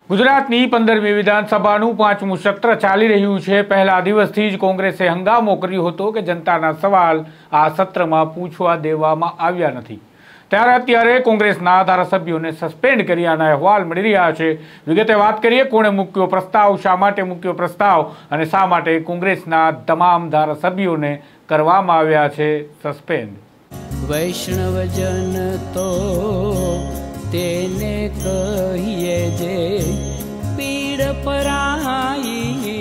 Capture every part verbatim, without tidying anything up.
ગુજરાતની પંદરમી વિધાનસભાનું પાંચમું સત્ર ચાલી રહ્યું છે। પહેલા દિવસથી જ કોંગ્રેસે હંગામો કર્યો હતો કે જનતાના સવાલ આ સત્રમાં પૂછવા દેવામાં આવ્યા નથી, ત્યારે અત્યારે કોંગ્રેસના ધારાસભ્યોને સસ્પેન્ડ કર્યાના અહેવાલ મળી રહ્યા છે। વિગતે વાત કરીએ, કોણે મૂક્યો પ્રસ્તાવ, શા માટે મૂક્યો પ્રસ્તાવ અને શા માટે કોંગ્રેસના તમામ ધારાસભ્યોને કરવામાં આવ્યા છે સસ્પેન્ડ। વૈષ્ણવજન તો તેને કહીએ જે પીડ પરાઈ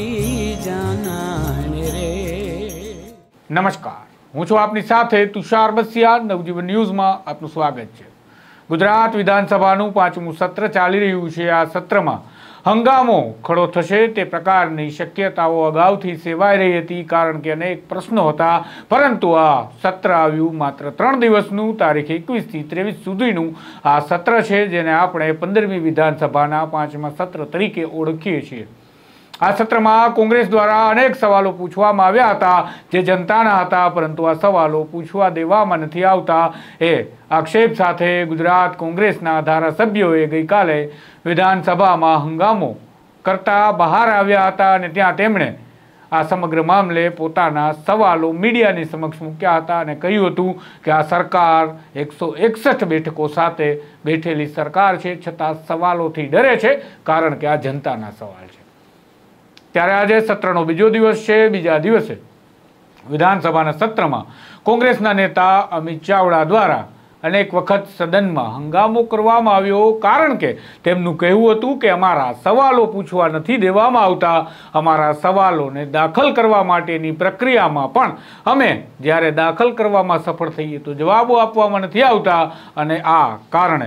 જાનાને રે। નમસ્કાર, હું છું આપની સાથે તુષાર બસિયા। નવજીવન ન્યૂઝમાં આપનું સ્વાગત છે। ગુજરાત વિધાનસભાનું પાંચમું સત્ર ચાલી રહ્યું છે। આ સત્રમાં હંગામો ખડો થશે તે પ્રકારની શક્યતાઓ અગાઉથી સેવાઈ રહી હતી, કારણ કે અનેક પ્રશ્નો હતા, પરંતુ આ સત્ર આવ્યું માત્ર ત્રણ દિવસનું, તારીખ એકવીસથી ત્રેવીસ સુધીનું આ સત્ર છે, જેને આપણે પંદરમી વિધાનસભાના પાંચમા સત્ર તરીકે ઓળખીએ છીએ। આ સત્રમાં કોંગ્રેસ દ્વારા અનેક સવાલો પૂછવામાં આવ્યા હતા જે જનતાના હતા, પરંતુ આ સવાલો પૂછવા દેવામાં નથી આવતા એ આક્ષેપ સાથે ગુજરાત કોંગ્રેસના ધારાસભ્યોએ ગઈકાલે વિધાનસભામાં હંગામો કરતા બહાર આવ્યા હતા અને ત્યાં તેમણે આ સમગ્ર મામલે પોતાના સવાલો મીડિયાની સમક્ષ મૂક્યા હતા અને કહ્યું હતું કે આ સરકાર એકસો એકસઠ બેઠકો સાથે બેઠેલી સરકાર છે, છતાં સવાલોથી ડરે છે, કારણ કે આ જનતાના સવાલ છે। ત્યારે આજે સત્રનો બીજો દિવસ છે। બીજા દિવસે વિધાનસભાના સત્રમાં કોંગ્રેસના નેતા અમિત ચાવડા દ્વારા અનેક વખત સદનમાં હંગામો કરવામાં આવ્યો, કારણ કે તેમનું કહેવું હતું કે અમારા સવાલો પૂછવા નથી દેવામાં આવતા, અમારા સવાલોને દાખલ કરવા માટેની પ્રક્રિયામાં પણ અમે જ્યારે દાખલ કરવામાં સફળ થઈએ તો જવાબો આપવામાં નથી આવતા, અને આ કારણે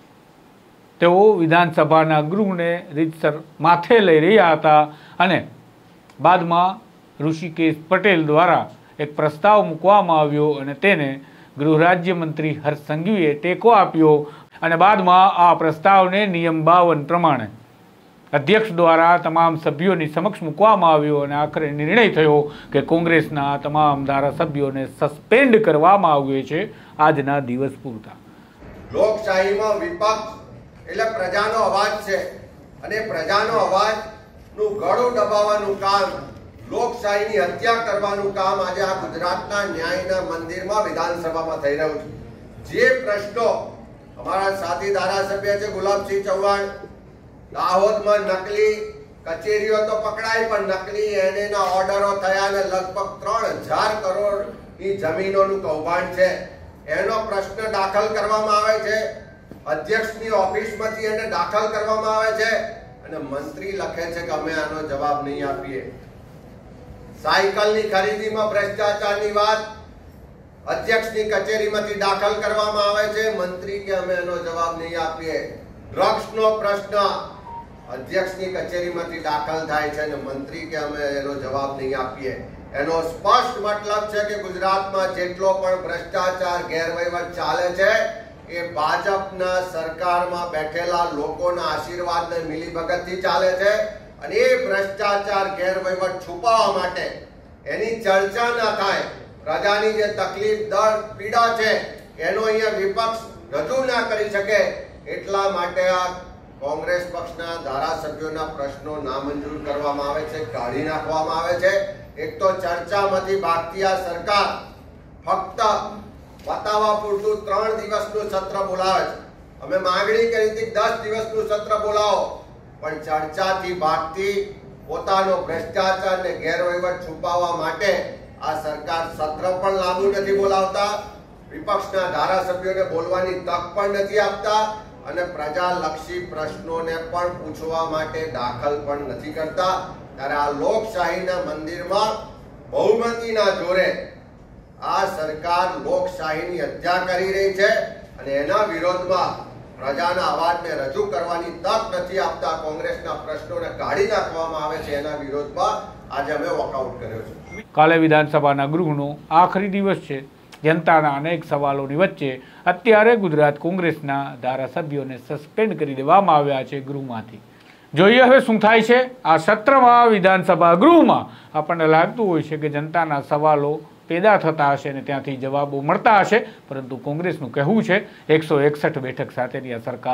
તેઓ વિધાનસભાના ગૃહને રીતસર માથે લઈ રહ્યા હતા। અને બાદમાં ઋષિકેશ પટેલ દ્વારા એક પ્રસ્તાવ મૂકવામાં આવ્યો અને તેને ગૃહ રાજ્યમંત્રી હર્ષ સંઘવીએ ટેકો આપ્યો, અને બાદમાં આ પ્રસ્તાવને નિયમ બાવન પ્રમાણે અધ્યક્ષ દ્વારા તમામ સભ્યોની સમક્ષ મૂકવામાં આવ્યો અને આખરે નિર્ણય થયો કે કોંગ્રેસના તમામ ધારાસભ્યોને સસ્પેન્ડ કરવામાં આવે છે આજના દિવસ પૂરતા। લોકશાહીમાં વિપક્ષ એટલે પ્રજાનો અવાજ છે, અને પ્રજાનો અવાજનું ગળું દબાવવાનું કામ, લોકશાહીની હત્યા કરવાનું કામ આજે આ ગુજરાતના ન્યાયના મંદિરમાં વિધાનસભામાં થઈ રહ્યું છે। જે પ્રશ્નો અમારા સાથી ધારાસભ્ય છે ગુલાબસિંહ ચૌહાણ, દાહોદમાં નકલી કચેરીઓ તો પકડાય, પણ નકલી એના ઓર્ડરો થયા અને લગભગ ત્રણ હજાર કરોડની જમીનોનું કૌભાંડ છે, એનો પ્રશ્ન દાખલ કરવામાં આવે છે। અધ્યક્ષની ઓફિસમાંથી એને દાખલ કરવામાં આવે છે અને મંત્રી લખે છે કે અમે આનો જવાબ નહીં આપીએ। સાયકલની ખરીદીમાં ભ્રષ્ટાચારની વાત અધ્યક્ષની કચેરીમાંથી દાખલ કરવામાં આવે છે, મંત્રી કે અમે એનો જવાબ નહીં આપીએ। ડ્રગ્સનો પ્રશ્ન અધ્યક્ષની કચેરીમાંથી દાખલ થાય છે અને મંત્રી કે અમે એનો જવાબ નહીં આપીએ। એનો સ્પષ્ટ મતલબ છે કે ગુજરાતમાં જેટલો પણ ભ્રષ્ટાચાર ગેરવહીવટ ચાલે છે એ ભાજપના સરકારમાં બેઠેલા લોકોના આશીર્વાદ ને મિલીભગતથી ચાલે છે, અને એ ભ્રષ્ટાચાર ગેરવહીવટ છુપાવવા માટે એની ચર્ચા ના થાય, પ્રજાની જે તકલીફ, દર્દ, પીડા છે એનો અહીંયા વિપક્ષ રજૂ ના કરી શકે, એટલા માટે આ કોંગ્રેસ પક્ષના ધારાસભ્યોના પ્રશ્નો નામંજૂર કરવામાં આવે છે, કાઢી નાખવામાં આવે છે। એક તો ચર્ચામાંથી ભાગતી આ સરકાર ફક્ત બતાવવા પૂરતું ત્રણ દિવસનું સત્ર બોલાવે છે। અમે માંગણી કરી હતી દસ દિવસનું સત્ર બોલાવો, પણ ચર્ચાથી ભાગતી પોતાનો ભ્રષ્ટાચાર ને ગેરવહીવટ છુપાવવા માટે આ સરકાર સત્ર પણ લાંબુ નથી બોલાવતા, વિપક્ષના ધારાસભ્યોને બોલવાની તક પણ નથી આપતા, અને પ્રજાલક્ષી પ્રશ્નોને પણ પૂછવા માટે દાખલ પણ નથી કરતા। ત્યારે આ લોકશાહીના મંદિરમાં બહુમતીના જોરે આ સરકાર લોકશાહીની હત્યા કરી રહી છે, અને એના વિરોધમાં પ્રજાના અવાજને રજૂ કરવાની તક નથી આપતા, કોંગ્રેસના પ્રશ્નોને કાઢી નાખવામાં આવે છે, એના વિરોધમાં આજે અમે વોકઆઉટ કર્યો છે। કાલે વિધાનસભાના ગૃહનો આખરી દિવસ છે। જનતાના અનેક સવાલોની વચ્ચે અત્યારે ગુજરાત કોંગ્રેસના ધારાસભ્યોને સસ્પેન્ડ કરી દેવામાં આવ્યા છે ગૃહમાંથી। જોઈએ હવે શું થાય છે આ સત્રમાં વિધાનસભા ગૃહમાં। આપણને લાગતું હોય છે કે જનતાના સવાલો પેદા થતા હશે અને ત્યાંથી જવાબો મળતા હશે, પરંતુ કોંગ્રેસનું કહેવું છે એકસો એકસઠ બેઠક સાથેની આ સરકાર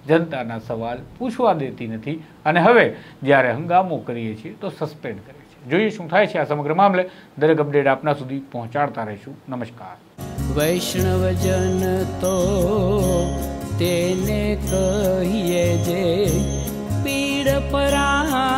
જનતાના સવાલ પૂછવા દેતી નથી અને હવે જ્યારે હંગામો કરીએ છીએ તો સસ્પેન્ડ કરે છે. જોઈએ શું થાય છે આ સમગ્ર મામલે. દરેક અપડેટ આપના સુધી પહોંચાડતા રહીશું. નમસ્કાર. વૈષ્ણવજન તો તેને કહીએ જે પીડ પરાઈ.